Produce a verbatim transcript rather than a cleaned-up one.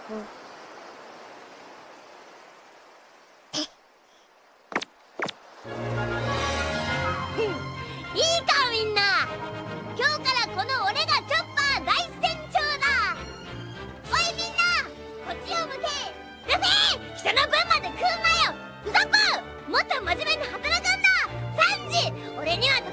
うん。 いいかみんな、今日からこの俺がチョッパー大船長だ。おいみんな、こっちを向け。ルフィ、人の分まで食うなよ。ウソップ、もっと真面目に働くんだ。サンジ、俺には